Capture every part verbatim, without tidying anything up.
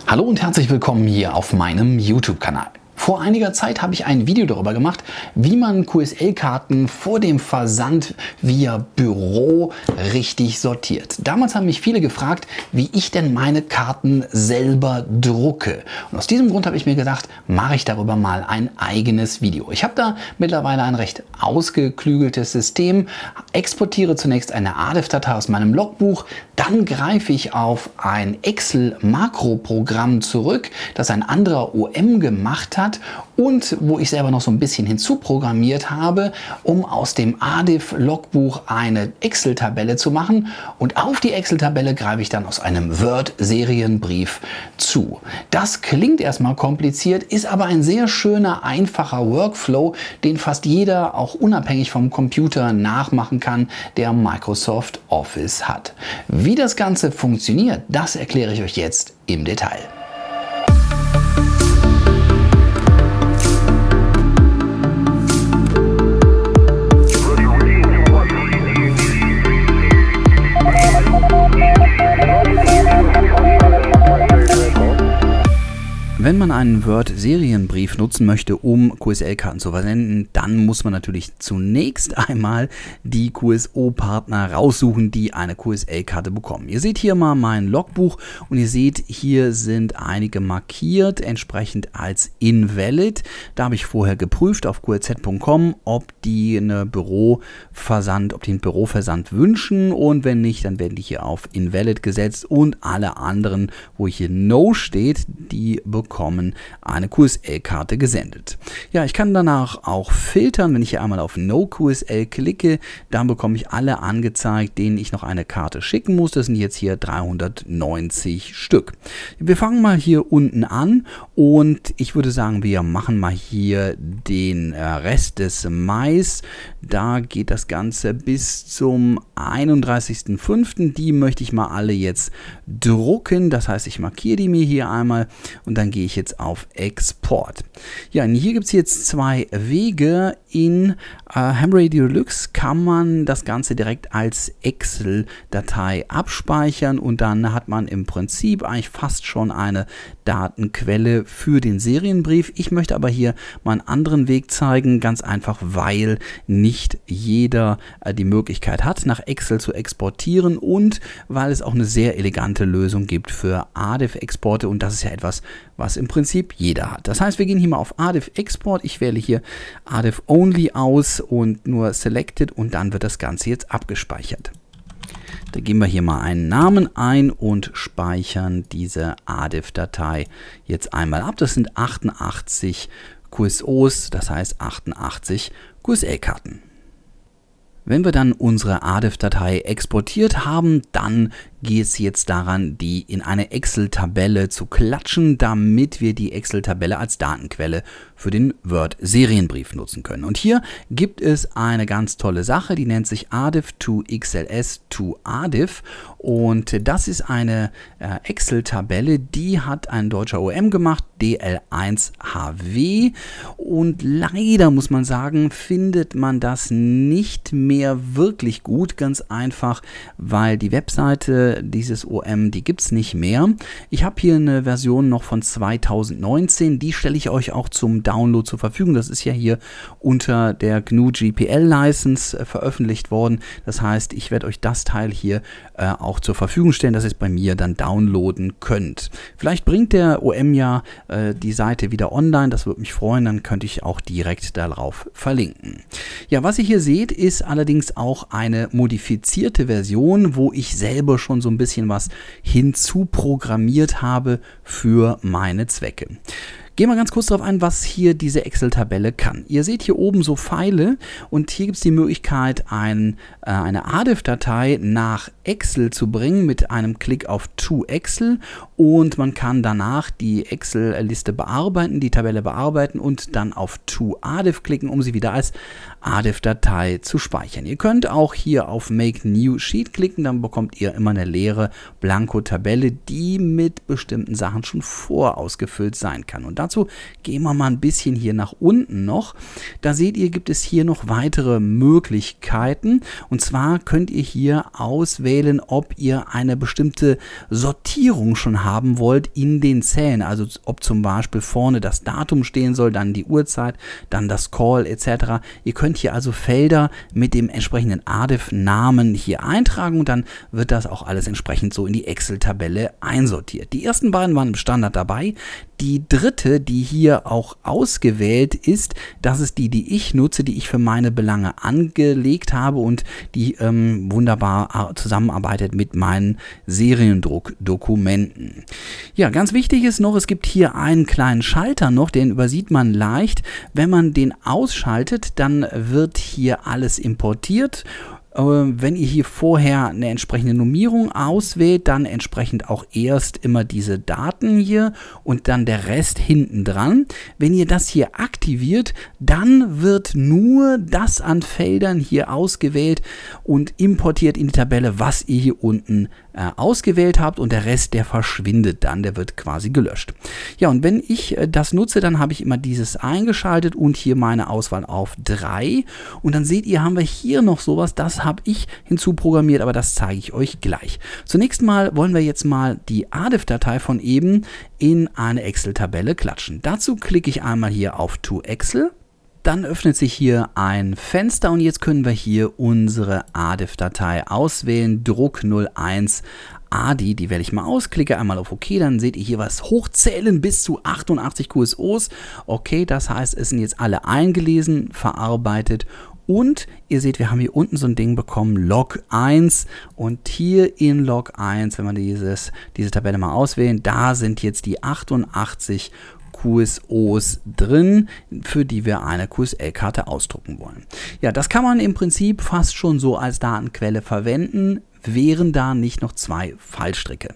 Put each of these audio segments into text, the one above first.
Hallo und herzlich willkommen hier auf meinem YouTube-Kanal. Vor einiger Zeit habe ich ein Video darüber gemacht, wie man Q S L-Karten vor dem Versand via Büro richtig sortiert. Damals haben mich viele gefragt, wie ich denn meine Karten selber drucke. Und aus diesem Grund habe ich mir gedacht, mache ich darüber mal ein eigenes Video. Ich habe da mittlerweile ein recht ausgeklügeltes System, exportiere zunächst eine A D I F-Datei aus meinem Logbuch, dann greife ich auf ein Excel-Makro-Programm zurück, das ein anderer O M gemacht hat und wo ich selber noch so ein bisschen hinzuprogrammiert habe, um aus dem A D I F-Logbuch eine Excel-Tabelle zu machen. Und auf die Excel-Tabelle greife ich dann aus einem Word-Serienbrief zu. Das klingt erstmal kompliziert, ist aber ein sehr schöner, einfacher Workflow, den fast jeder auch unabhängig vom Computer nachmachen kann, der Microsoft Office hat. Wie das Ganze funktioniert, das erkläre ich euch jetzt im Detail. Wenn man einen Word-Serienbrief nutzen möchte, um Q S L-Karten zu versenden, dann muss man natürlich zunächst einmal die Q S O-Partner raussuchen, die eine Q S L-Karte bekommen. Ihr seht hier mal mein Logbuch und ihr seht, hier sind einige markiert, entsprechend als invalid. Da habe ich vorher geprüft auf Q R Z punkt com, ob die eine Büroversand, ob die einen Büroversand wünschen, und wenn nicht, dann werden die hier auf invalid gesetzt, und alle anderen, wo hier no steht, die bekommen eine Q S L-Karte gesendet. Ja, ich kann danach auch filtern. Wenn ich hier einmal auf No Q S L klicke, dann bekomme ich alle angezeigt, denen ich noch eine Karte schicken muss. Das sind jetzt hier dreihundertneunzig Stück. Wir fangen mal hier unten an und ich würde sagen, wir machen mal hier den Rest des Mais. Da geht das Ganze bis zum einunddreißigsten fünften Die möchte ich mal alle jetzt drucken. Das heißt, ich markiere die mir hier einmal und dann gehe ich jetzt auf Export. Ja, und hier gibt es jetzt zwei Wege. In äh, HamRadio Deluxe kann man das Ganze direkt als Excel-Datei abspeichern und dann hat man im Prinzip eigentlich fast schon eine Datenquelle für den Serienbrief. Ich möchte aber hier mal einen anderen Weg zeigen, ganz einfach, weil nicht jeder äh, die Möglichkeit hat, nach Excel zu exportieren, und weil es auch eine sehr elegante Lösung gibt für A D I F-Exporte, und das ist ja etwas, was im Prinzip jeder hat. Das heißt, wir gehen hier mal auf A D I F-Export. Ich wähle hier A D I F Only aus und nur Selected, und dann wird das Ganze jetzt abgespeichert. Da geben wir hier mal einen Namen ein und speichern diese A D I F-Datei jetzt einmal ab. Das sind achtundachtzig Q S Os, das heißt achtundachtzig Q S L-Karten. Wenn wir dann unsere A D I F-Datei exportiert haben, dann geht es jetzt daran, die in eine Excel-Tabelle zu klatschen, damit wir die Excel-Tabelle als Datenquelle für den Word-Serienbrief nutzen können. Und hier gibt es eine ganz tolle Sache, die nennt sich A D I F to X L S to A D I F, und das ist eine äh, Excel-Tabelle, die hat ein deutscher O M gemacht, D L eins H W, und leider muss man sagen, findet man das nicht mehr wirklich gut, ganz einfach, weil die Webseite dieses O M, die gibt es nicht mehr. Ich habe hier eine Version noch von zweitausendneunzehn, die stelle ich euch auch zum Download zur Verfügung. Das ist ja hier unter der G N U G P L-License äh, veröffentlicht worden. Das heißt, ich werde euch das Teil hier äh, auch zur Verfügung stellen, dass ihr es bei mir dann downloaden könnt. Vielleicht bringt der O M ja äh, die Seite wieder online, das würde mich freuen, dann könnte ich auch direkt darauf verlinken. Ja, was ihr hier seht, ist allerdings auch eine modifizierte Version, wo ich selber schon so ein bisschen was hinzuprogrammiert habe für meine Zwecke. Gehen wir ganz kurz darauf ein, was hier diese Excel-Tabelle kann. Ihr seht hier oben so Pfeile, und hier gibt es die Möglichkeit, ein, äh, eine A D I F-Datei nach Excel zu bringen mit einem Klick auf To Excel, und man kann danach die Excel-Liste bearbeiten, die Tabelle bearbeiten und dann auf To A D I F klicken, um sie wieder als A D I F-Datei zu speichern. Ihr könnt auch hier auf Make New Sheet klicken, dann bekommt ihr immer eine leere Blanko-Tabelle, die mit bestimmten Sachen schon vorausgefüllt sein kann. Und das Dazu gehen wir mal ein bisschen hier nach unten noch. Da seht ihr, gibt es hier noch weitere Möglichkeiten. Und zwar könnt ihr hier auswählen, ob ihr eine bestimmte Sortierung schon haben wollt in den Zellen. Also ob zum Beispiel vorne das Datum stehen soll, dann die Uhrzeit, dann das Call et cetera. Ihr könnt hier also Felder mit dem entsprechenden A D I F-Namen hier eintragen und dann wird das auch alles entsprechend so in die Excel-Tabelle einsortiert. Die ersten beiden waren im Standard dabei. Die dritte, die hier auch ausgewählt ist, das ist die, die ich nutze, die ich für meine Belange angelegt habe und die ähm, wunderbar zusammenarbeitet mit meinen Seriendruckdokumenten. Ja, ganz wichtig ist noch, es gibt hier einen kleinen Schalter noch, den übersieht man leicht. Wenn man den ausschaltet, dann wird hier alles importiert. Wenn ihr hier vorher eine entsprechende Nummierung auswählt, dann entsprechend auch erst immer diese Daten hier und dann der Rest hinten dran. Wenn ihr das hier aktiviert, dann wird nur das an Feldern hier ausgewählt und importiert in die Tabelle, was ihr hier unten äh, ausgewählt habt und der Rest, der verschwindet dann, der wird quasi gelöscht. Ja, und wenn ich äh, das nutze, dann habe ich immer dieses eingeschaltet und hier meine Auswahl auf drei und dann seht ihr, haben wir hier noch sowas, das habe ich hinzuprogrammiert, aber das zeige ich euch gleich. Zunächst mal wollen wir jetzt mal die A D I F-Datei von eben in eine Excel-Tabelle klatschen. Dazu klicke ich einmal hier auf To Excel. Dann öffnet sich hier ein Fenster und jetzt können wir hier unsere A D I F-Datei auswählen, Druck null eins A D I, die wähle ich mal aus, klicke einmal auf OK, dann seht ihr hier was hochzählen bis zu achtundachtzig Q S Os. Okay, das heißt, es sind jetzt alle eingelesen, verarbeitet. Und ihr seht, wir haben hier unten so ein Ding bekommen, Log eins. Und hier in Log eins, wenn wir dieses, diese Tabelle mal auswählen, da sind jetzt die achtundachtzig Q S Os drin, für die wir eine Q S L-Karte ausdrucken wollen. Ja, das kann man im Prinzip fast schon so als Datenquelle verwenden, wären da nicht noch zwei Fallstricke.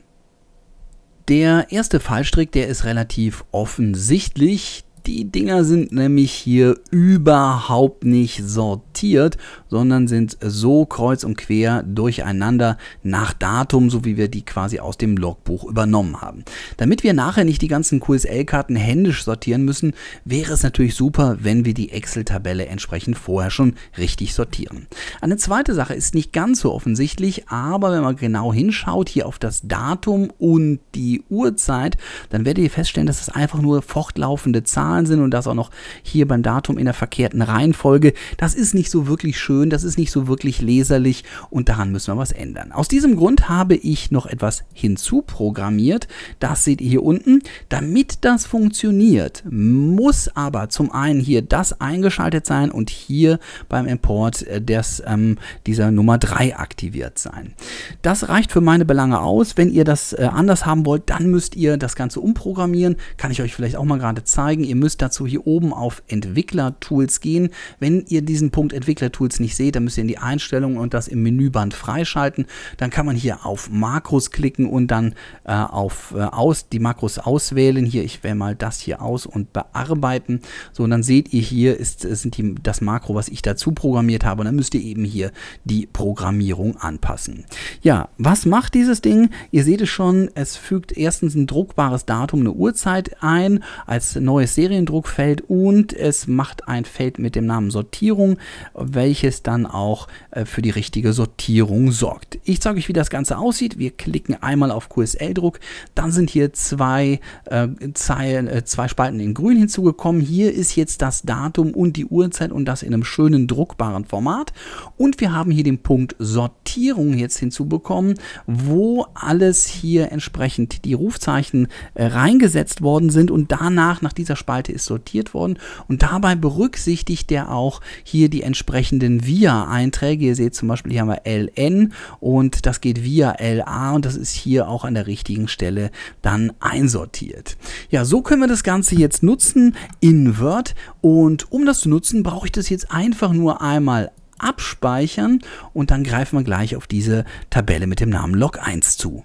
Der erste Fallstrick, der ist relativ offensichtlich. Die Dinger sind nämlich hier überhaupt nicht sortiert, sondern sind so kreuz und quer durcheinander nach Datum, so wie wir die quasi aus dem Logbuch übernommen haben. Damit wir nachher nicht die ganzen Q S L-Karten händisch sortieren müssen, wäre es natürlich super, wenn wir die Excel-Tabelle entsprechend vorher schon richtig sortieren. Eine zweite Sache ist nicht ganz so offensichtlich, aber wenn man genau hinschaut, hier auf das Datum und die Uhrzeit, dann werdet ihr feststellen, dass das einfach nur fortlaufende Zahlen sind und das auch noch hier beim Datum in der verkehrten Reihenfolge. Das ist nicht so wirklich schön, das ist nicht so wirklich leserlich und daran müssen wir was ändern. Aus diesem Grund habe ich noch etwas hinzuprogrammiert. Das seht ihr hier unten. Damit das funktioniert, muss aber zum einen hier das eingeschaltet sein und hier beim Import des, ähm, dieser Nummer drei aktiviert sein. Das reicht für meine Belange aus. Wenn ihr das äh, anders haben wollt, dann müsst ihr das Ganze umprogrammieren. Kann ich euch vielleicht auch mal gerade zeigen. Ihr müsst dazu hier oben auf Entwickler-Tools gehen. Wenn ihr diesen Punkt Entwickler-Tools nicht seht, dann müsst ihr in die Einstellungen und das im Menüband freischalten. Dann kann man hier auf Makros klicken und dann äh, auf äh, aus, die Makros auswählen. Hier, ich wähle mal das hier aus und bearbeiten. So, und dann seht ihr hier, ist, sind die, das Makro, was ich dazu programmiert habe. Und dann müsst ihr eben hier die Programmierung anpassen. Ja, was macht dieses Ding? Ihr seht es schon, es fügt erstens ein druckbares Datum, eine Uhrzeit ein, als neues Seriendruckfeld und es macht ein Feld mit dem Namen Sortierung, welches dann auch äh, für die richtige Sortierung sorgt. Ich zeige euch, wie das Ganze aussieht. Wir klicken einmal auf Q S L-Druck, dann sind hier zwei, äh, Zeilen, äh, zwei Spalten in grün hinzugekommen. Hier ist jetzt das Datum und die Uhrzeit und das in einem schönen druckbaren Format. Und wir haben hier den Punkt Sortierung jetzt hinzubekommen, wo alles hier entsprechend die Rufzeichen äh, reingesetzt worden sind und danach, nach dieser Spalte ist sortiert worden und dabei berücksichtigt der auch hier die entsprechenden V I A-Einträge. Ihr seht zum Beispiel, hier haben wir L N und das geht via L A und das ist hier auch an der richtigen Stelle dann einsortiert. Ja, so können wir das Ganze jetzt nutzen in Word und um das zu nutzen, brauche ich das jetzt einfach nur einmal abspeichern und dann greifen wir gleich auf diese Tabelle mit dem Namen Log eins zu.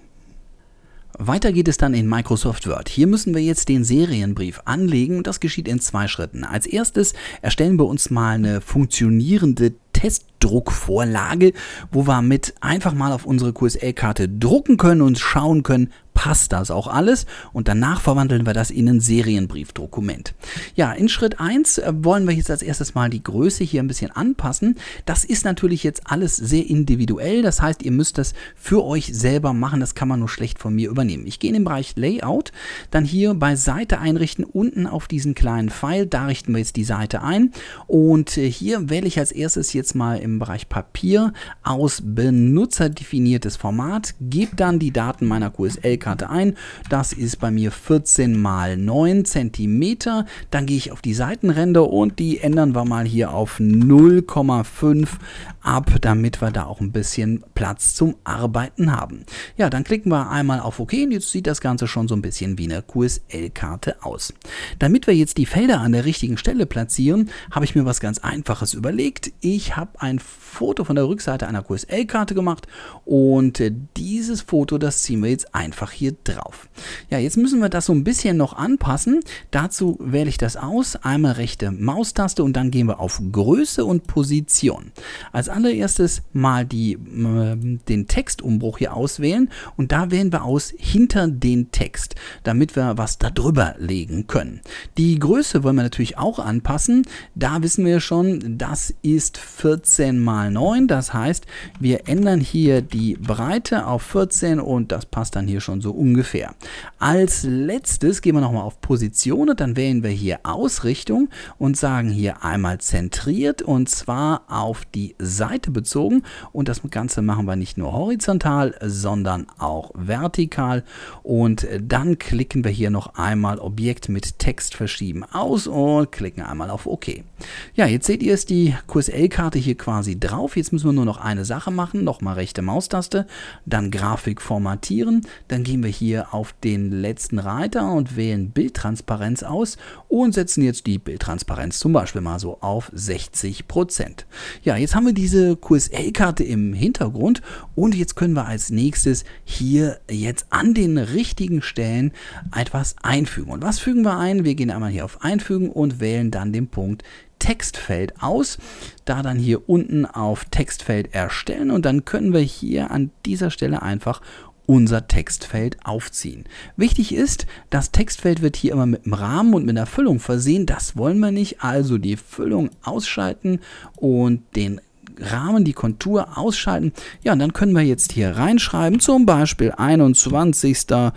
Weiter geht es dann in Microsoft Word. Hier müssen wir jetzt den Serienbrief anlegen und das geschieht in zwei Schritten. Als erstes erstellen wir uns mal eine funktionierende Testdruckvorlage, wo wir mit einfach mal auf unsere Q S L-Karte drucken können und schauen können, passt das auch alles und danach verwandeln wir das in ein Serienbriefdokument. Ja, in Schritt eins wollen wir jetzt als erstes mal die Größe hier ein bisschen anpassen. Das ist natürlich jetzt alles sehr individuell, das heißt, ihr müsst das für euch selber machen, das kann man nur schlecht von mir übernehmen. Ich gehe in den Bereich Layout, dann hier bei Seite einrichten, unten auf diesen kleinen Pfeil, da richten wir jetzt die Seite ein und hier wähle ich als erstes jetzt mal im Bereich Papier aus benutzerdefiniertes Format, gebe dann die Daten meiner Q S L-Karte ein, das ist bei mir vierzehn mal neun Zentimeter, dann gehe ich auf die Seitenränder und die ändern wir mal hier auf null Komma fünf ab, damit wir da auch ein bisschen Platz zum Arbeiten haben. Ja, dann klicken wir einmal auf OK und jetzt sieht das Ganze schon so ein bisschen wie eine Q S L-Karte aus. Damit wir jetzt die Felder an der richtigen Stelle platzieren, habe ich mir was ganz Einfaches überlegt. Ich habe ein Foto von der Rückseite einer Q S L-Karte gemacht und dieses Foto, das ziehen wir jetzt einfach hier drauf. Ja, jetzt müssen wir das so ein bisschen noch anpassen. Dazu wähle ich das aus, einmal rechte Maustaste und dann gehen wir auf Größe und Position. Als allererstes mal die, äh, den Textumbruch hier auswählen und da wählen wir aus hinter den Text, damit wir was da drüber legen können. Die Größe wollen wir natürlich auch anpassen. Da wissen wir schon, das ist vierzehn mal neun, das heißt, wir ändern hier die Breite auf vierzehn und das passt dann hier schon so ungefähr. Als letztes gehen wir nochmal auf Position und dann wählen wir hier Ausrichtung und sagen hier einmal zentriert und zwar auf die Seite bezogen und das Ganze machen wir nicht nur horizontal, sondern auch vertikal und dann klicken wir hier noch einmal Objekt mit Text verschieben aus und klicken einmal auf OK. Ja, jetzt seht ihr, ist die Q S L-Karte hier quasi drauf. Jetzt müssen wir nur noch eine Sache machen, nochmal rechte Maustaste, dann Grafik formatieren, dann gehen wir hier auf den letzten Reiter und wählen Bildtransparenz aus und setzen jetzt die Bildtransparenz zum Beispiel mal so auf sechzig Prozent. Ja, jetzt haben wir diese Q S L-Karte im Hintergrund und jetzt können wir als nächstes hier jetzt an den richtigen Stellen etwas einfügen. Und was fügen wir ein? Wir gehen einmal hier auf Einfügen und wählen dann den Punkt Textfeld aus, da dann hier unten auf Textfeld erstellen und dann können wir hier an dieser Stelle einfach unser Textfeld aufziehen. Wichtig ist, das Textfeld wird hier immer mit einem Rahmen und mit einer Füllung versehen. Das wollen wir nicht, also die Füllung ausschalten und den Rahmen, die Kontur ausschalten. Ja, und dann können wir jetzt hier reinschreiben, zum Beispiel einundzwanzigster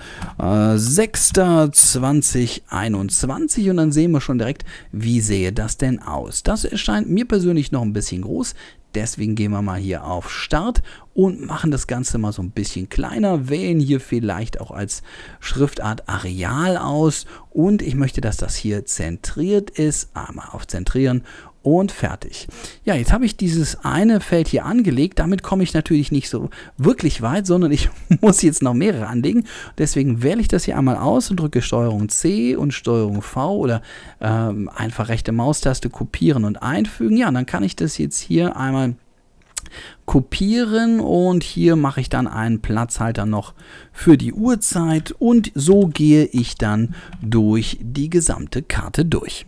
sechster zweitausendeinundzwanzig und dann sehen wir schon direkt, wie sehe das denn aus. Das erscheint mir persönlich noch ein bisschen groß. Deswegen gehen wir mal hier auf Start und machen das Ganze mal so ein bisschen kleiner, wählen hier vielleicht auch als Schriftart Areal aus und ich möchte, dass das hier zentriert ist. Einmal auf Zentrieren und fertig. Ja, jetzt habe ich dieses eine Feld hier angelegt. Damit komme ich natürlich nicht so wirklich weit, sondern ich muss jetzt noch mehrere anlegen. Deswegen wähle ich das hier einmal aus und drücke Steuerung C und Steuerung V oder ähm, einfach rechte Maustaste kopieren und einfügen. Ja, und dann kann ich das jetzt hier einmal kopieren und hier mache ich dann einen Platzhalter noch für die Uhrzeit und so gehe ich dann durch die gesamte Karte durch.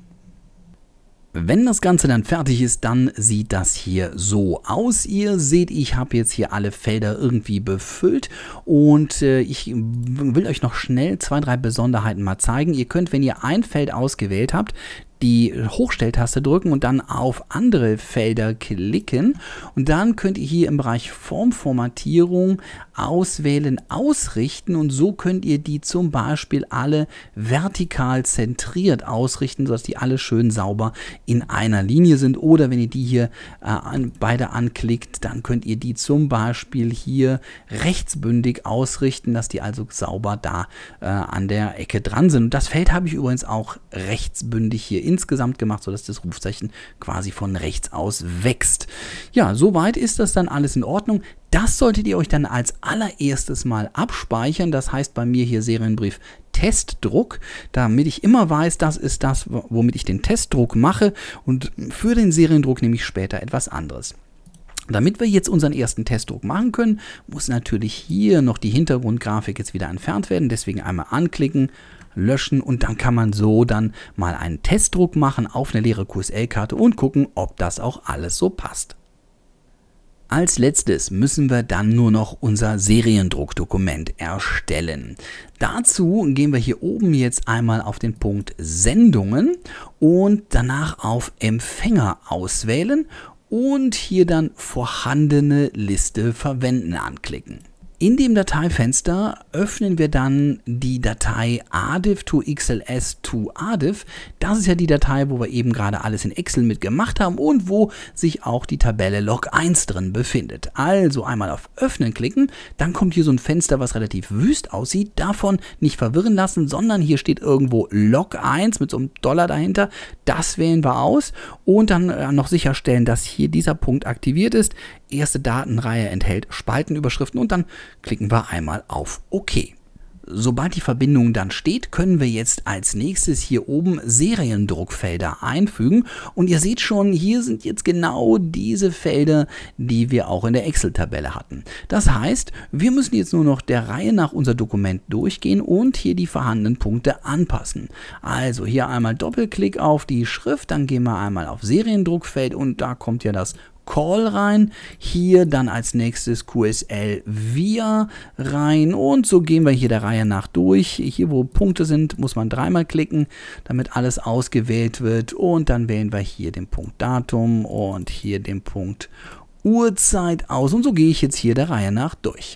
Wenn das Ganze dann fertig ist, dann sieht das hier so aus. Ihr seht, ich habe jetzt hier alle Felder irgendwie befüllt und äh, ich will euch noch schnell zwei, drei Besonderheiten mal zeigen. Ihr könnt, wenn ihr ein Feld ausgewählt habt, die Hochstelltaste drücken und dann auf andere Felder klicken und dann könnt ihr hier im Bereich Formformatierung auswählen, ausrichten und so könnt ihr die zum Beispiel alle vertikal zentriert ausrichten, sodass die alle schön sauber in einer Linie sind oder wenn ihr die hier äh, an, beide anklickt, dann könnt ihr die zum Beispiel hier rechtsbündig ausrichten, dass die also sauber da äh, an der Ecke dran sind. Und das Feld habe ich übrigens auch rechtsbündig hier insgesamt gemacht, sodass das Rufzeichen quasi von rechts aus wächst. Ja, soweit ist das dann alles in Ordnung. Das solltet ihr euch dann als allererstes mal abspeichern. Das heißt bei mir hier Serienbrief Testdruck, damit ich immer weiß, das ist das, womit ich den Testdruck mache und für den Seriendruck nehme ich später etwas anderes. Damit wir jetzt unseren ersten Testdruck machen können, muss natürlich hier noch die Hintergrundgrafik jetzt wieder entfernt werden. Deswegen einmal anklicken, löschen und dann kann man so dann mal einen Testdruck machen auf eine leere Q S L-Karte und gucken, ob das auch alles so passt. Als letztes müssen wir dann nur noch unser Seriendruckdokument erstellen. Dazu gehen wir hier oben jetzt einmal auf den Punkt Sendungen und danach auf Empfänger auswählen und hier dann vorhandene Liste verwenden anklicken. In dem Dateifenster öffnen wir dann die Datei adif to X L S to adif. Das ist ja die Datei, wo wir eben gerade alles in Excel mitgemacht haben und wo sich auch die Tabelle Log eins drin befindet. Also einmal auf Öffnen klicken, dann kommt hier so ein Fenster, was relativ wüst aussieht. Davon nicht verwirren lassen, sondern hier steht irgendwo Log eins mit so einem Dollar dahinter. Das wählen wir aus und dann noch sicherstellen, dass hier dieser Punkt aktiviert ist. Erste Datenreihe enthält Spaltenüberschriften und dann klicken wir einmal auf OK. Sobald die Verbindung dann steht, können wir jetzt als nächstes hier oben Seriendruckfelder einfügen und ihr seht schon, hier sind jetzt genau diese Felder, die wir auch in der Excel-Tabelle hatten. Das heißt, wir müssen jetzt nur noch der Reihe nach unser Dokument durchgehen und hier die vorhandenen Punkte anpassen. Also hier einmal Doppelklick auf die Schrift, dann gehen wir einmal auf Seriendruckfeld und da kommt ja das Call rein, hier dann als nächstes Q S L Via rein und so gehen wir hier der Reihe nach durch. Hier wo Punkte sind, muss man dreimal klicken, damit alles ausgewählt wird und dann wählen wir hier den Punkt Datum und hier den Punkt Uhrzeit aus und so gehe ich jetzt hier der Reihe nach durch.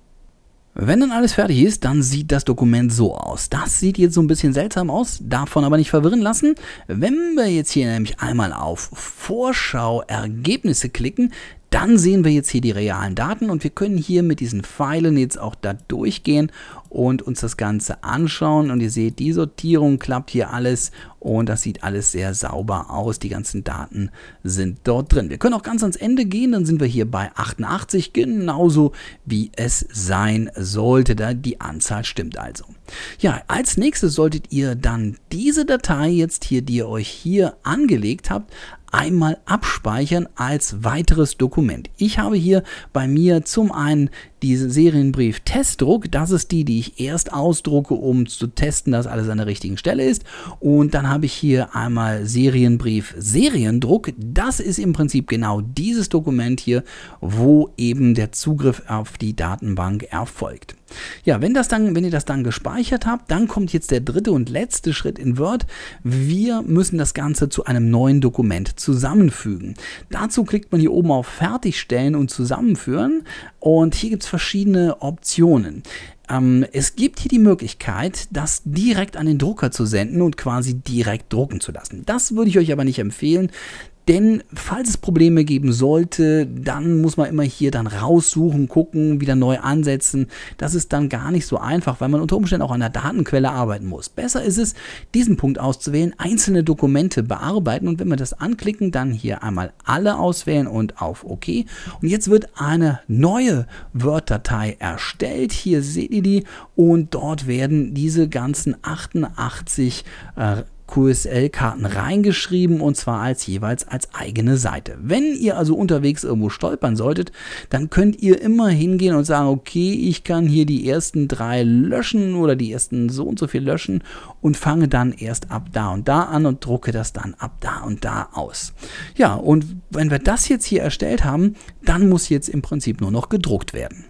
Wenn dann alles fertig ist, dann sieht das Dokument so aus. Das sieht jetzt so ein bisschen seltsam aus, davon aber nicht verwirren lassen. Wenn wir jetzt hier nämlich einmal auf Vorschau Ergebnisse klicken, dann sehen wir jetzt hier die realen Daten und wir können hier mit diesen Pfeilen jetzt auch da durchgehen und uns das Ganze anschauen. Und ihr seht, die Sortierung klappt hier alles und das sieht alles sehr sauber aus. Die ganzen Daten sind dort drin. Wir können auch ganz ans Ende gehen, dann sind wir hier bei achtundachtzig, genauso wie es sein sollte. Da die Anzahl stimmt also. Ja, als nächstes solltet ihr dann diese Datei jetzt hier, die ihr euch hier angelegt habt, einmal abspeichern als weiteres Dokument. Ich habe hier bei mir zum einen diese Serienbrief Testdruck, das ist die, die ich erst ausdrucke, um zu testen, dass alles an der richtigen Stelle ist. Und dann habe ich hier einmal Serienbrief Seriendruck, das ist im Prinzip genau dieses Dokument hier, wo eben der Zugriff auf die Datenbank erfolgt. Ja, wenn, das dann, wenn ihr das dann gespeichert habt, dann kommt jetzt der dritte und letzte Schritt in Word. Wir müssen das Ganze zu einem neuen Dokument zusammenfügen. Dazu klickt man hier oben auf Fertigstellen und Zusammenführen und hier gibt es verschiedene Optionen. Ähm, es gibt hier die Möglichkeit, das direkt an den Drucker zu senden und quasi direkt drucken zu lassen. Das würde ich euch aber nicht empfehlen. Denn falls es Probleme geben sollte, dann muss man immer hier dann raussuchen, gucken, wieder neu ansetzen. Das ist dann gar nicht so einfach, weil man unter Umständen auch an der Datenquelle arbeiten muss. Besser ist es, diesen Punkt auszuwählen, einzelne Dokumente bearbeiten und wenn wir das anklicken, dann hier einmal alle auswählen und auf OK. Und jetzt wird eine neue Word-Datei erstellt. Hier seht ihr die und dort werden diese ganzen achtundachtzig äh, Q S L-Karten reingeschrieben und zwar als jeweils als eigene Seite. Wenn ihr also unterwegs irgendwo stolpern solltet, dann könnt ihr immer hingehen und sagen, okay, ich kann hier die ersten drei löschen oder die ersten so und so viel löschen und fange dann erst ab da und da an und drucke das dann ab da und da aus. Ja, und wenn wir das jetzt hier erstellt haben, dann muss jetzt im Prinzip nur noch gedruckt werden.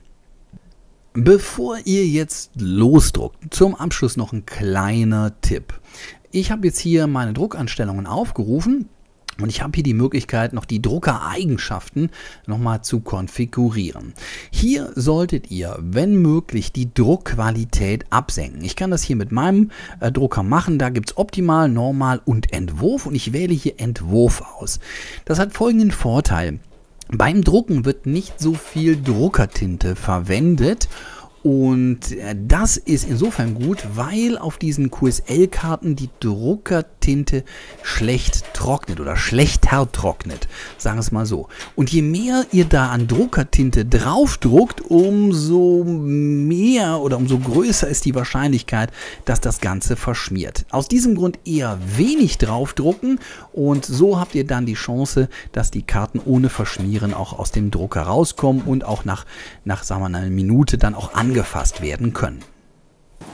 Bevor ihr jetzt losdruckt, zum Abschluss noch ein kleiner Tipp. Ich habe jetzt hier meine Druckanstellungen aufgerufen und ich habe hier die Möglichkeit, noch die Druckereigenschaften nochmal zu konfigurieren. Hier solltet ihr, wenn möglich, die Druckqualität absenken. Ich kann das hier mit meinem äh, Drucker machen. Da gibt es Optimal, Normal und Entwurf und ich wähle hier Entwurf aus. Das hat folgenden Vorteil. Beim Drucken wird nicht so viel Druckertinte verwendet. Und das ist insofern gut, weil auf diesen Q S L-Karten die Druckertinte schlecht trocknet oder schlechter trocknet, sagen wir es mal so. Und je mehr ihr da an Druckertinte draufdruckt, umso mehr oder umso größer ist die Wahrscheinlichkeit, dass das Ganze verschmiert. Aus diesem Grund eher wenig draufdrucken und so habt ihr dann die Chance, dass die Karten ohne Verschmieren auch aus dem Drucker rauskommen und auch nach, nach sagen wir mal, einer Minute dann auch angefasst werden können.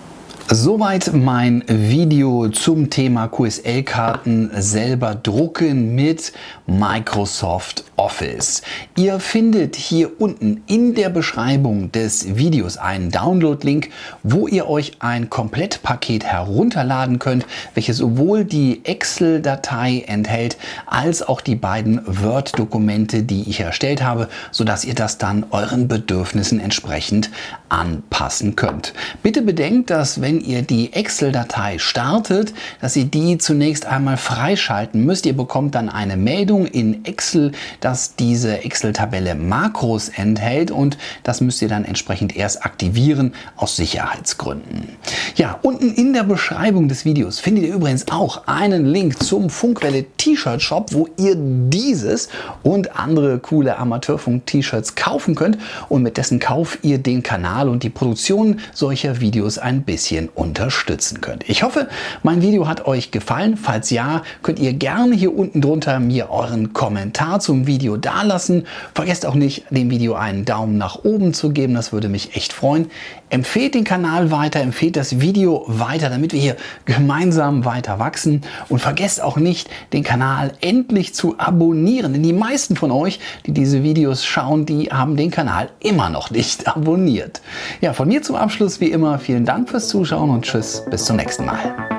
Soweit mein Video zum Thema Q S L-Karten selber drucken mit Microsoft Office. Ihr findet hier unten in der Beschreibung des Videos einen Download-Link, wo ihr euch ein Komplettpaket herunterladen könnt, welches sowohl die Excel-Datei enthält, als auch die beiden Word-Dokumente, die ich erstellt habe, sodass ihr das dann euren Bedürfnissen entsprechend anpassen könnt. Bitte bedenkt, dass wenn ihr die Excel-Datei startet, dass ihr die zunächst einmal freischalten müsst. Ihr bekommt dann eine Meldung in Excel, dass diese Excel-Tabelle Makros enthält, und das müsst ihr dann entsprechend erst aktivieren aus Sicherheitsgründen. Ja, unten in der Beschreibung des Videos findet ihr übrigens auch einen Link zum Funkwelle T-Shirt Shop, wo ihr dieses und andere coole Amateurfunk-T-Shirts kaufen könnt und mit dessen Kauf ihr den Kanal und die Produktion solcher Videos ein bisschen unterstützen könnt. Ich hoffe, mein Video hat euch gefallen. Falls ja, könnt ihr gerne hier unten drunter mir euren Kommentar zum Video dalassen. Vergesst auch nicht, dem Video einen Daumen nach oben zu geben. Das würde mich echt freuen. Empfehlt den Kanal weiter, empfehlt das Video weiter, damit wir hier gemeinsam weiter wachsen. Und vergesst auch nicht, den Kanal endlich zu abonnieren. Denn die meisten von euch, die diese Videos schauen, die haben den Kanal immer noch nicht abonniert. Ja, von mir zum Abschluss wie immer vielen Dank fürs Zuschauen und tschüss, bis zum nächsten Mal.